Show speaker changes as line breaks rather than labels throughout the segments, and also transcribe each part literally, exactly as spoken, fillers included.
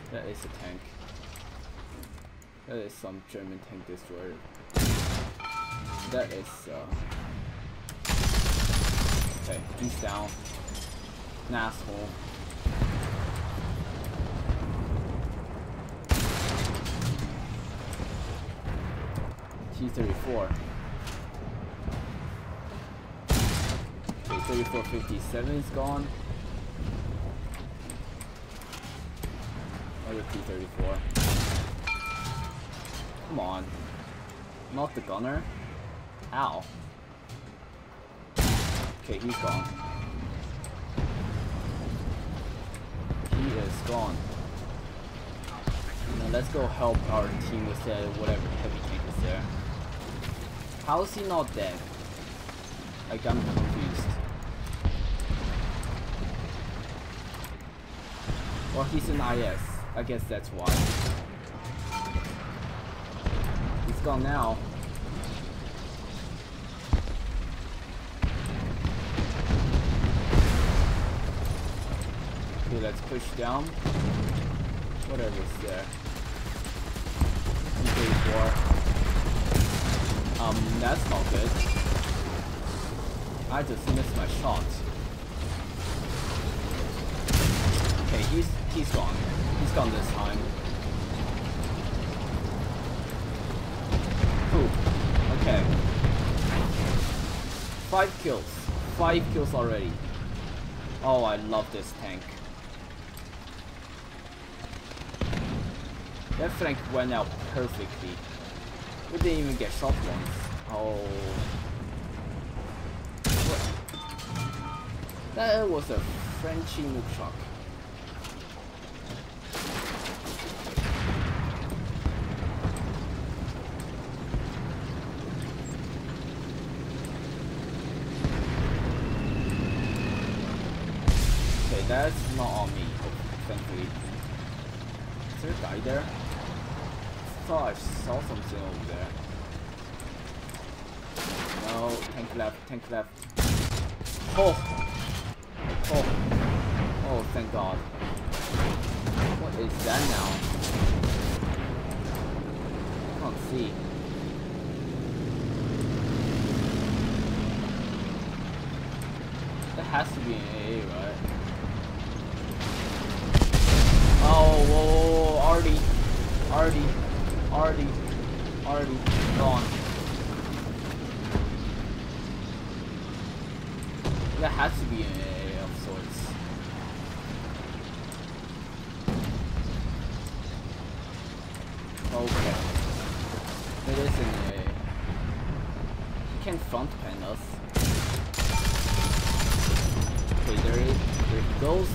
That is a tank. That is some German tank destroyer. That is uh okay, he's down. An asshole. T thirty-four. Okay, thirty-four fifty-seven is gone. Another T thirty-four. Come on. Not the gunner. Ow. Okay, he's gone. He is gone. Now let's go help our team with uh, whatever heavy tank is there. How is he not dead? Like, I'm confused. Well, he's an I S. I guess that's why. He's gone now. Okay, let's push down. Whatever's there. T thirty-four. Um, that's not good. I just missed my shot. Okay, he's he's gone. He's gone this time. Cool. Okay. Five kills. Five kills already. Oh, I love this tank. That flank went out perfectly. We didn't even get shot once. Oh. What? That was a Frenchy nuke shock. Okay, that's not on me, thankfully. Is there a guy there? I thought I saw something over there. No, tank left, tank left. Oh! Oh! Oh, thank God. What is that now? I can't see. That has to be an A A, right? Oh, whoa, whoa, whoa, already, already, already, already gone. That has to be an A A of sorts. Okay. It is an A A. He can front pen us. Okay, there it, there he goes.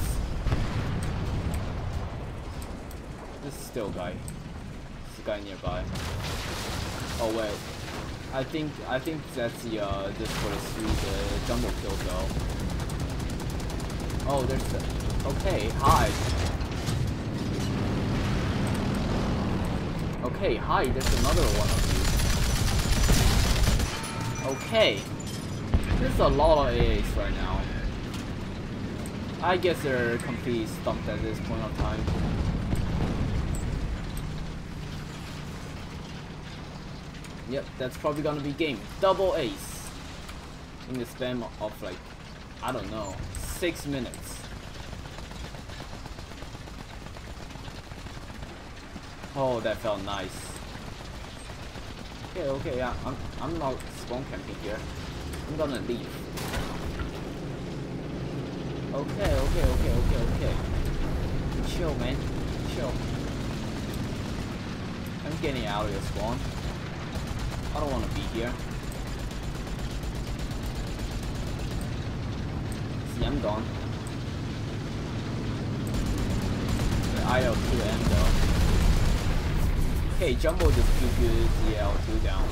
This is still a guy. There's a guy nearby. Oh wait. I think I think that's the uh this for the three the jumbo kill though. Oh, there's the okay, hi. Okay, hi, there's another one of you. Okay. There's a lot of A As right now. I guess they're completely stumped at this point of time. Yep, that's probably gonna be game. Double ace. In the span of like, I don't know, six minutes. Oh, that felt nice. Okay, okay, yeah, I'm I'm not spawn camping here. I'm gonna leave. Okay, okay, okay, okay, okay. Chill, man. Chill. I'm getting out of your spawn. I don't want to be here. See, I'm gone. The I L two M though. Okay, Jumbo just Q Q'd the L two down.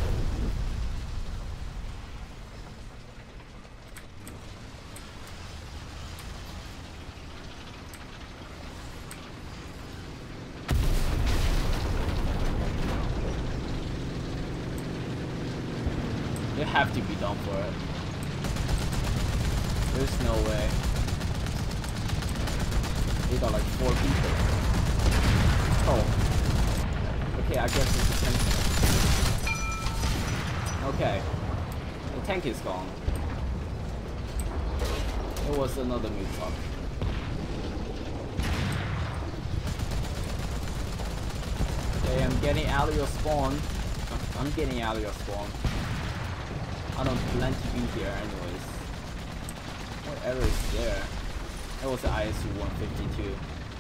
You have to be done for it. There's no way. We got like four people. Oh. Okay, I guess it's a tank. Okay. The tank is gone. It was another new truck. Okay, I'm getting out of your spawn. I'm getting out of your spawn. I don't plan to be here anyways. What error is there? That was the I S U one fifty-two.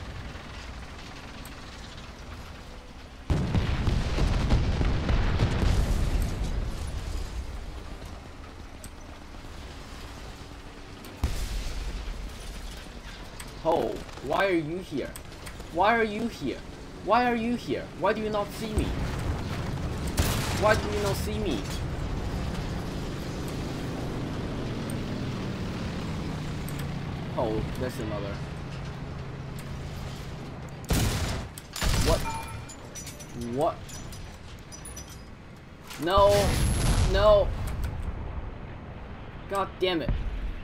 Oh, why are you here? Why are you here? Why are you here? Why do you not see me? Why do you not see me? Oh, there's another. What? What? No! No! God damn it.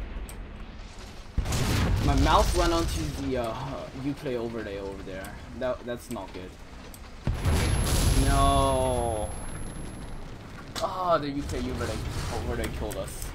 My mouse went onto the uh, Uplay overlay over there. That that's not good. No. Oh, the Uplay overlay overlay killed us.